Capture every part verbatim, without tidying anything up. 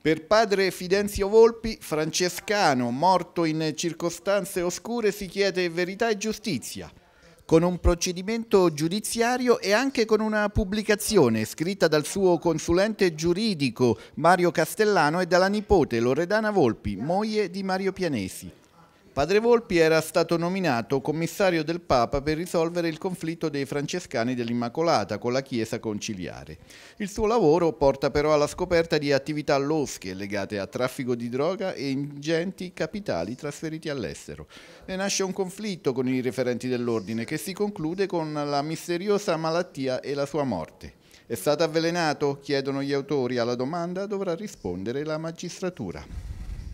Per padre Fidenzio Volpi, francescano, morto in circostanze oscure, si chiede verità e giustizia, con un procedimento giudiziario e anche con una pubblicazione scritta dal suo consulente giuridico Mario Castellano e dalla nipote Loredana Volpi, moglie di Mario Pianesi. Padre Volpi era stato nominato commissario del Papa per risolvere il conflitto dei francescani dell'Immacolata con la Chiesa conciliare. Il suo lavoro porta però alla scoperta di attività losche legate a traffico di droga e ingenti capitali trasferiti all'estero. Ne nasce un conflitto con i referenti dell'ordine che si conclude con la misteriosa malattia e la sua morte. È stato avvelenato? Chiedono gli autori. Alla domanda dovrà rispondere la magistratura.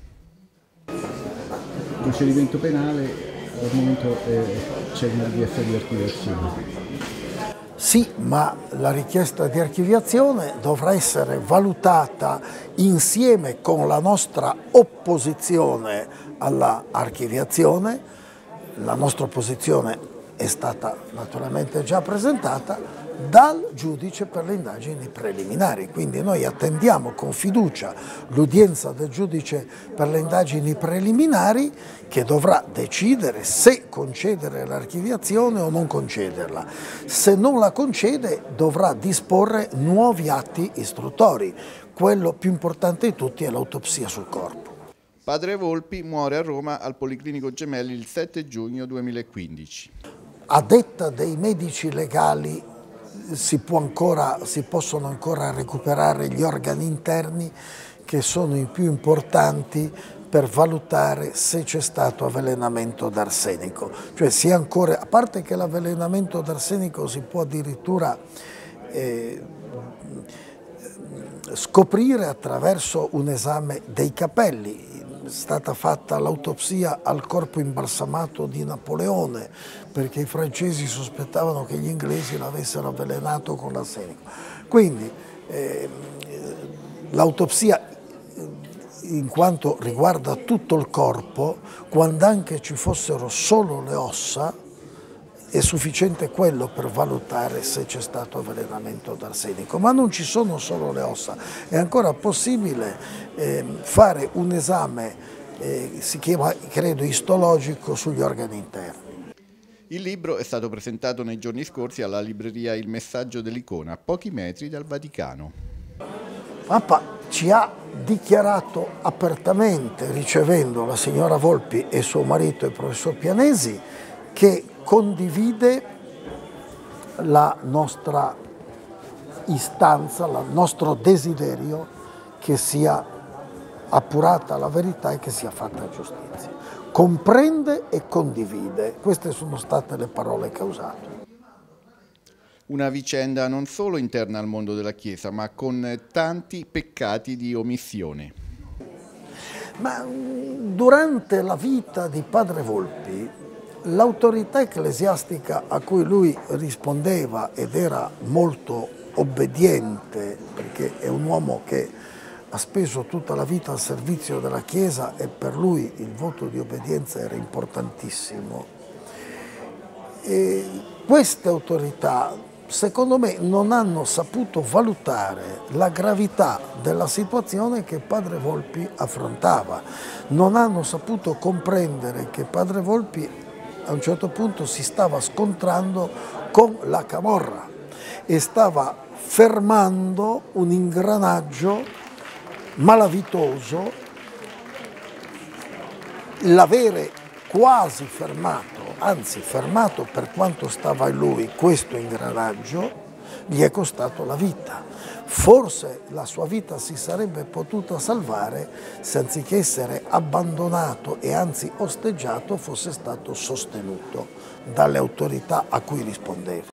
Il procedimento penale al momento c'è una richiesta di archiviazione. Sì, ma la richiesta di archiviazione dovrà essere valutata insieme con la nostra opposizione all'archiviazione. La nostra opposizione è stata naturalmente già presentata dal giudice per le indagini preliminari, quindi noi attendiamo con fiducia l'udienza del giudice per le indagini preliminari che dovrà decidere se concedere l'archiviazione o non concederla. Se non la concede dovrà disporre nuovi atti istruttori, quello più importante di tutti è l'autopsia sul corpo. Padre Volpi muore a Roma al Policlinico Gemelli il sette giugno duemilaquindici. A detta dei medici legali Si, può ancora, si possono ancora recuperare gli organi interni che sono i più importanti per valutare se c'è stato avvelenamento d'arsenico. Cioè si è ancora, a parte che l'avvelenamento d'arsenico si può addirittura eh, scoprire attraverso un esame dei capelli. È stata fatta l'autopsia al corpo imbalsamato di Napoleone perché i francesi sospettavano che gli inglesi l'avessero avvelenato con l'arsenico. Quindi eh, l'autopsia, in quanto riguarda tutto il corpo, quando anche ci fossero solo le ossa, è sufficiente quello per valutare se c'è stato avvelenamento d'arsenico, ma non ci sono solo le ossa, è ancora possibile eh, fare un esame, eh, si chiama credo istologico, sugli organi interni. Il libro è stato presentato nei giorni scorsi alla libreria Il Messaggio dell'Icona, a pochi metri dal Vaticano. Papa ci ha dichiarato apertamente, ricevendo la signora Volpi e suo marito il professor Pianesi, che condivide la nostra istanza, il nostro desiderio che sia appurata la verità e che sia fatta giustizia. Comprende e condivide, queste sono state le parole che ha usato. Una vicenda non solo interna al mondo della Chiesa, ma con tanti peccati di omissione. Ma durante la vita di padre Volpi, l'autorità ecclesiastica a cui lui rispondeva ed era molto obbediente, perché è un uomo che ha speso tutta la vita al servizio della Chiesa e per lui il voto di obbedienza era importantissimo. E queste autorità, secondo me, non hanno saputo valutare la gravità della situazione che padre Volpi affrontava, non hanno saputo comprendere che padre Volpi a un certo punto si stava scontrando con la camorra e stava fermando un ingranaggio malavitoso. L'avere quasi fermato, anzi fermato per quanto stava in lui questo ingranaggio, gli è costato la vita. Forse la sua vita si sarebbe potuta salvare se anziché essere abbandonato e anzi osteggiato fosse stato sostenuto dalle autorità a cui rispondeva.